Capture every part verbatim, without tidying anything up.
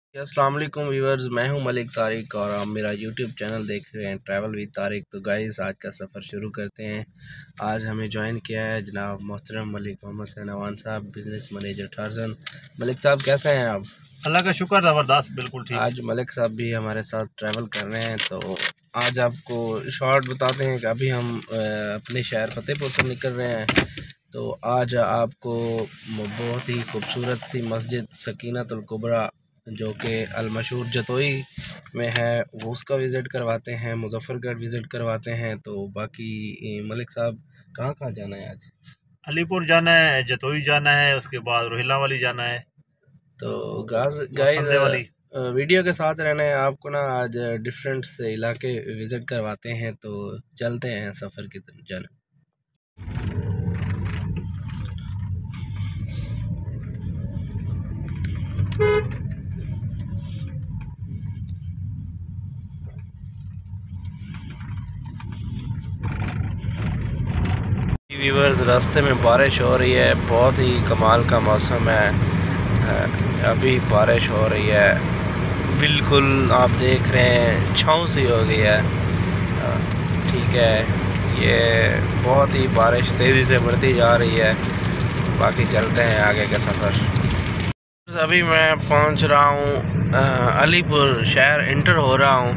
अस्सलाम वालेकुम व्यूअर्स, मैं हूं मलिक तारिक और आप मेरा यूट्यूब चैनल देख रहे हैं ट्रैवल विद तारिक। तो गाइस, आज का सफ़र शुरू करते हैं। आज हमें ज्वाइन किया है जनाब मोहतरम मलिक मोहम्मद सैनवान साहब, बिज़नेस मैनेजर टार्जन। मलिक साहब कैसे हैं आप? अल्लाह का शुक्र, ज़बरदस्त, बिल्कुल ठीक। आज मलिक साहब भी हमारे साथ ट्रैवल कर रहे हैं। तो आज आपको शॉर्ट बताते हैं कि अभी हम अपने शहर फतेहपुर से निकल रहे हैं। तो आज आपको बहुत ही खूबसूरत सी मस्जिद सकीनतुल कुबरा जो कि अलमशहूर जतोई में है वो उसका विज़िट करवाते हैं, मुजफ्फरगढ़ विज़िट करवाते हैं। तो बाकी मलिक साहब कहाँ कहाँ जाना है आज? अलीपुर जाना है, जतोई जाना है, उसके बाद रोहिला वाली जाना है। तो गाज गाइस वाली वीडियो के साथ रहना है आपको ना। आज डिफरेंट से इलाके विज़िट करवाते हैं। तो चलते हैं सफ़र की तरफ जाना। व्यूअर्स, रास्ते में बारिश हो रही है, बहुत ही कमाल का मौसम है। अभी बारिश हो रही है, बिल्कुल आप देख रहे हैं छाँव सी हो गई है। ठीक है, ये बहुत ही बारिश तेज़ी से बढ़ती जा रही है। बाकी चलते हैं आगे का सफ़र। अभी मैं पहुंच रहा हूं अलीपुर शहर, इंटर हो रहा हूं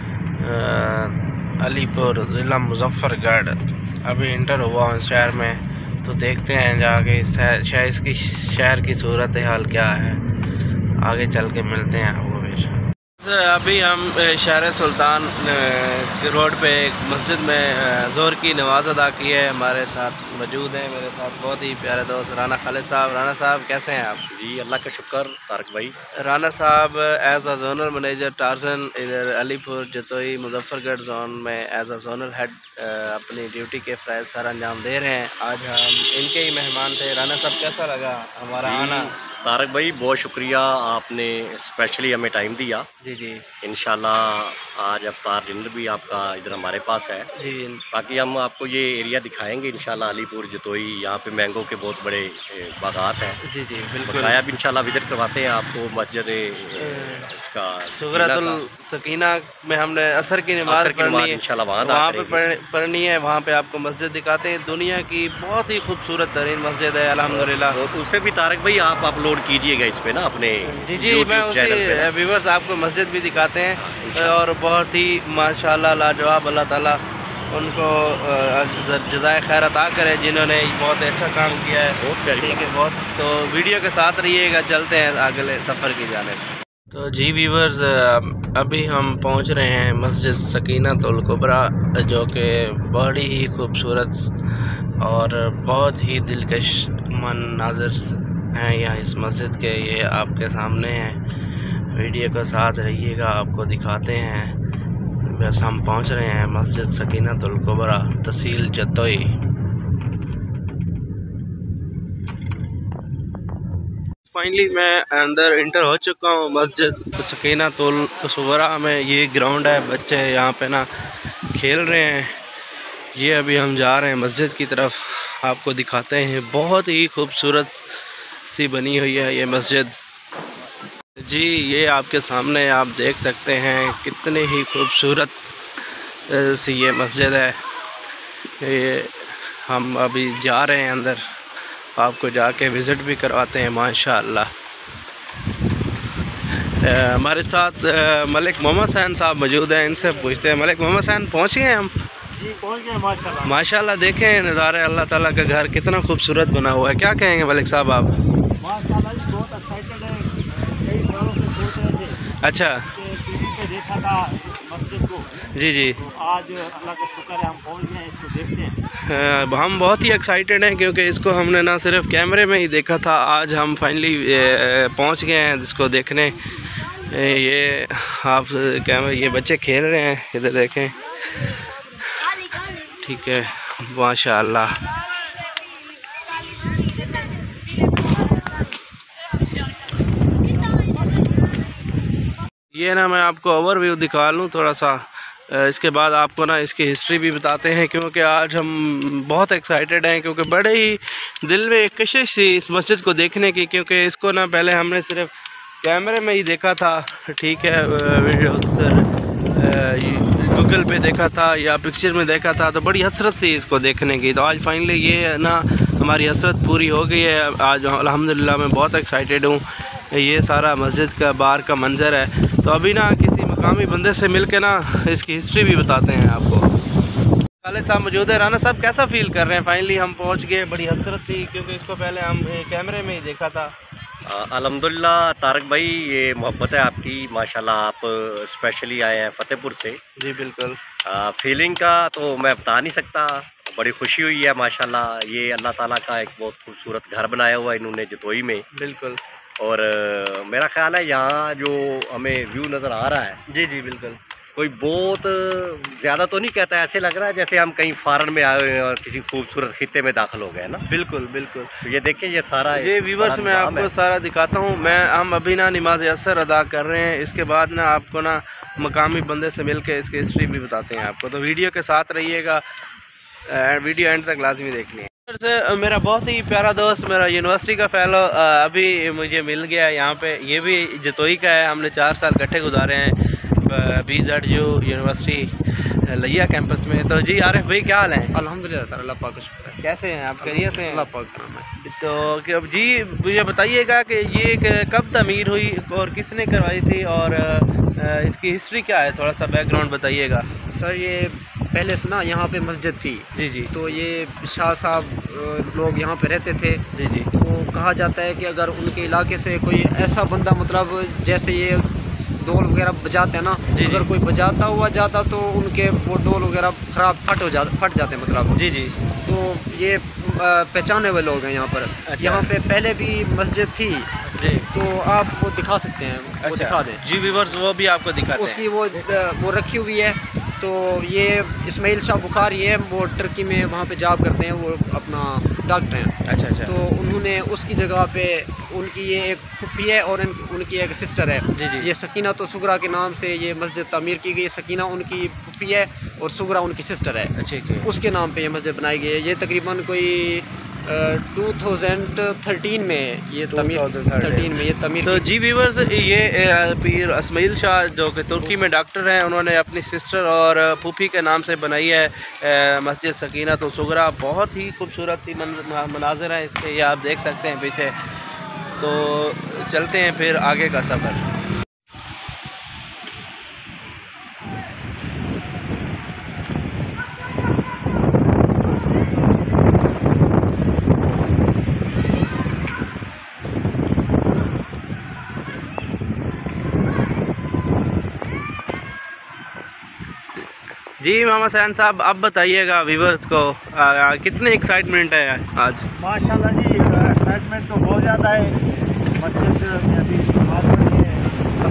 अलीपुर ज़िला मुजफ्फरगढ़। अभी इंटर हुआ हूँ शहर में। तो देखते हैं जाके शहर इसकी शहर की सूरत हाल क्या है। आगे चल के मिलते हैं आपको फिर। अभी हम शहर सुल्तान रोड पे एक मस्जिद में ज़ोहर की नमाज़ अदा की है। हमारे साथ मौजूद हैं मेरे साथ बहुत ही प्यारे दोस्त राना खालिद साहब। राना साहब कैसे हैं आप? जी अल्लाह का शुक्र तारक भाई। राना साहब एज अ जोनल मैनेजर टार्जन इधर अलीपुर जतोई मुजफ्फरगढ़ जोन में एज अ जोनल हेड अपनी ड्यूटी के फ़राइज़ सर अंजाम दे रहे हैं। आज हम इनके ही मेहमान थे। राना साहब कैसा लगा हमारा आना? तारक भाई बहुत शुक्रिया, आपने स्पेशली हमें टाइम दिया। जी जी, इंशाल्लाह आज अफ्तार डिनर भी आपका इधर हमारे पास है जी। बाकी हम आपको ये एरिया दिखाएंगे इंशाल्लाह। अलीपुर जतोई, यहाँ पे मैंगो के बहुत बड़े बागात हैं। जी जी बिल्कुल। अब इंशाल्लाह विजिट करवाते हैं आपको मस्जिद उसका सुगरतुल सकीना में हमने असर की नमाज़ पढ़नी है, इंशाल्लाह वहाँ वहाँ पे पढ़नी है। वहाँ पे आपको मस्जिद दिखाते हैं, दुनिया की बहुत ही खूबसूरत तरीन मस्जिद है अल्हम्दुलिल्लाह। तो उससे भी तारक भाई आप अपलोड कीजिएगा इस पे ना अपने। जी जी, मैं उसी व्यूवर्स आपको मस्जिद भी दिखाते हैं और बहुत ही माशाल्लाह लाजवाब, अल्लाह ताला उनको जज़ाए खैर अता करे जिन्होंने बहुत अच्छा काम किया है। बहुत ठीक है, बहुत। तो वीडियो के साथ रहिएगा, चलते हैं अगले सफ़र की जानिब। तो जी व्यूवर्स, अभी हम पहुंच रहे हैं मस्जिद सकीनतुल कुबरा जो कि बड़ी ही खूबसूरत और बहुत ही दिलकश मनाज़र हैं यहाँ इस मस्जिद के। ये आपके सामने हैं, वीडियो के साथ रहिएगा, आपको दिखाते हैं। बस हम पहुंच रहे हैं मस्जिद सकीनतुल कुबरा, तहसील जतोई। फाइनली मैं अंदर इंटर हो चुका हूँ मस्जिद सकीनतुल कुबरा में। ये ग्राउंड है, बच्चे यहाँ पे ना खेल रहे हैं। ये अभी हम जा रहे हैं मस्जिद की तरफ, आपको दिखाते हैं। बहुत ही खूबसूरत सी बनी हुई है ये मस्जिद। जी ये आपके सामने आप देख सकते हैं कितनी ही खूबसूरत सी ये मस्जिद है। ये हम अभी जा रहे हैं अंदर, आपको जाके विज़िट भी करवाते हैं माशाअल्लाह। हमारे साथ मलिक मोहम्मद सैन साहब मौजूद हैं, इनसे पूछते हैं। मलिक मोहम्मद सैन पहुँच गए हम? जी पहुँच गए माशाअल्लाह। माशाअल्लाह, देखें नज़ारे, अल्लाह ताला का घर कितना खूबसूरत बना हुआ है। क्या कहेंगे मलिक साहब आप? माशाअल्लाह बहुत एक्साइटेड है, कई सालों से सोच रहे थे। अच्छा, टीवी पे देखा था मस्जिद को। जी जी, तो आज अल्लाह का शुक्र है हम पहुँच गए, इसको देखते हैं। हम बहुत ही एक्साइटेड हैं क्योंकि इसको हमने ना सिर्फ कैमरे में ही देखा था, आज हम फाइनली पहुंच गए हैं इसको देखने। ये आप कैमरे, ये बच्चे खेल रहे हैं, इधर देखें। ठीक है, माशाअल्लाह। ये ना मैं आपको ओवरव्यू दिखा लूँ थोड़ा सा, इसके बाद आपको ना इसकी हिस्ट्री भी बताते हैं क्योंकि आज हम बहुत एक्साइटेड हैं क्योंकि बड़े ही दिल में एक कशिश थी इस मस्जिद को देखने की। क्योंकि इसको ना पहले हमने सिर्फ कैमरे में ही देखा था, ठीक है, गूगल पे देखा था या पिक्चर में देखा था, तो बड़ी हसरत थी इसको देखने की। तो आज फाइनली ये है ना हमारी हसरत पूरी हो गई है। आज अल्हम्दुलिल्लाह मैं बहुत एक्साइटेड हूँ। ये सारा मस्जिद का बाहर का मंज़र है। तो अभी ना किसी मकामी बंदे से मिल के ना इसकी हिस्ट्री भी बताते हैं आपको। खाले साहब मौजूद है। राना साहब कैसा फील कर रहे हैं? फाइनली हम पहुंच गए। बड़ी हसरत थी क्योंकि इसको पहले हम कैमरे में ही देखा था। अल्हम्दुलिल्लाह तारक भाई, ये मोहब्बत है आपकी, माशाल्लाह। आप स्पेशली आए हैं फतेहपुर से। जी बिल्कुल। आ, फीलिंग का तो मैं बता नहीं सकता, बड़ी खुशी हुई है माशाल्लाह। ये अल्लाह ताला का एक बहुत खूबसूरत घर बनाया हुआ है इन्होंने जतोई में। बिल्कुल। और आ, मेरा ख्याल है यहाँ जो हमें व्यू नज़र आ रहा है, जी जी बिल्कुल, कोई बहुत ज़्यादा तो नहीं कहता है, ऐसे लग रहा है जैसे हम कहीं फॉरेन में आए हुए हैं और किसी खूबसूरत खित्ते में दाखिल हो गए ना। बिल्कुल बिल्कुल। तो ये देखें, ये सारा ये व्यूवर्स मैं आपको सारा दिखाता हूँ। मैं हम अभी ना नमाज असर अदा कर रहे हैं। इसके बाद ना आपको ना मकामी बंदे से मिल के इसकी हिस्ट्री भी बताते हैं आपको। तो वीडियो के साथ रहिएगा, वीडियो एंड तक लाजमी देखनी है। से मेरा बहुत ही प्यारा दोस्त, मेरा यूनिवर्सिटी का फेलो अभी मुझे मिल गया यहाँ पे। ये भी जतोई का है। हमने चार साल इकट्ठे गुजारे हैं बी जेड यू यूनिवर्सिटी लिया कैंपस में। तो जी आरिफ भाई क्या हाल है? अल्हम्दुलिल्लाह सर, अल्लाह पाक का शुक्र है। कैसे हैं आप? खैरियत से हैं? अल्लाह पाक का है। तो जी मुझे बताइएगा कि ये कब तमीर हुई और किसने करवाई थी और इसकी हिस्ट्री क्या है? थोड़ा सा बैकग्राउंड बताइएगा। सर ये पहले से ना यहाँ पे मस्जिद थी। जी जी। तो ये शाह साहब लोग यहाँ पे रहते थे। जी जी। तो कहा जाता है कि अगर उनके इलाके से कोई ऐसा बंदा, मतलब जैसे ये डोल वगैरह बजाते हैं ना, अगर कोई बजाता हुआ जाता तो उनके वो डोल वगैरह ख़राब फट हो जा फट जाते मतलब। जी जी। तो ये पहचाने हुए लोग हैं यहाँ पर। अच्छा। यहाँ पे पहले भी मस्जिद थी जी, तो आप वो दिखा सकते हैं। अच्छा। वो दिखा दें जी व्यूअर्स, वो भी आपको दिखाते हैं। उसकी वो वो रखी हुई है। तो ये इस्माइल शाह बुखारी है, वो टर्की में वहाँ पे जॉब करते हैं, वो अपना डॉक्टर हैं। अच्छा अच्छा। तो उन्होंने उसकी जगह पे उनकी ये एक फुप्पी है और उनकी एक सिस्टर है। जी जी। ये सकीना तो सुगरा के नाम से ये मस्जिद तामीर की गई। सकीना उनकी फुप्पी है और सुगरा उनकी सिस्टर है। अच्छा। उसके नाम पे ये मस्जिद बनाई गई है। ये तकरीबन कोई टू थाउजेंड थर्टीन में ये तमीर थर्टीन में ये तमीर। तो जी व्यूअर्स, ये पीर इस्माइल शाह जो कि तुर्की में डॉक्टर हैं, उन्होंने अपनी सिस्टर और फूफी के नाम से बनाई है मस्जिद सकीना तो सुगरा। बहुत ही खूबसूरत सी मनाजिर है इसके, ये आप देख सकते हैं पीछे। तो चलते हैं फिर आगे का सफ़र। जी मोहम्मद सैन साहब, अब बताइएगा व्यूवर्स को आ, आ, कितने एक्साइटमेंट है आज? माशाल्लाह जी, एक्साइटमेंट तो बहुत ज़्यादा है। मस्जिद में अभी बात हो रही है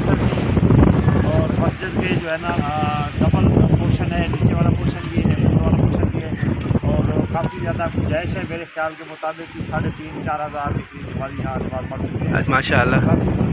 और मस्जिद के जो है ना डबल पोर्शन है, नीचे वाला पोर्शन भी है, ऊपर वाला पोर्शन भी है और काफ़ी ज़्यादा गुंजाइश है। मेरे ख्याल के मुताबिक साढ़े तीन चार हज़ार की हमारी यहाँ नमाज पढ़ चुके हैं माशाल्लाह।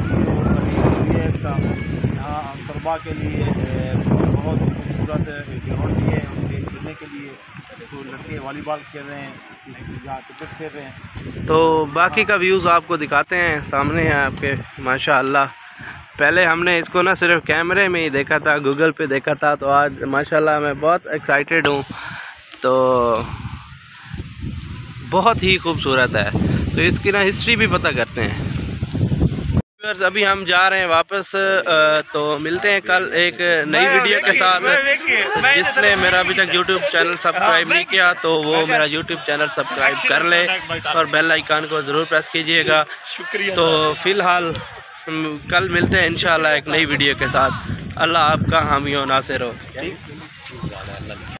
यहाँ तलबा के लिए बहुत खूबसूरत ग्राउंड भी है उनके खेलने के लिए। तो लड़के वॉलीबॉल खेल रहे हैं, यहाँ क्रिकेट खेल रहे हैं। तो बाकी का व्यूज़ आपको दिखाते हैं, सामने है आपके माशाल्लाह। पहले हमने इसको ना सिर्फ कैमरे में ही देखा था, गूगल पे देखा था। तो आज माशाल्लाह मैं बहुत एक्साइटेड हूँ। तो बहुत ही खूबसूरत है। तो इसकी ना हिस्ट्री भी पता करते हैं। अभी हम जा रहे हैं वापस। तो मिलते हैं कल एक नई वीडियो के साथ। जिसने मेरा अभी तक यूट्यूब चैनल सब्सक्राइब नहीं किया तो वो मेरा यूट्यूब चैनल सब्सक्राइब कर ले और बेल आइकन को ज़रूर प्रेस कीजिएगा। तो फ़िलहाल कल मिलते हैं इंशाल्लाह एक नई वीडियो के साथ। अल्लाह आपका हामी और नासिर हो।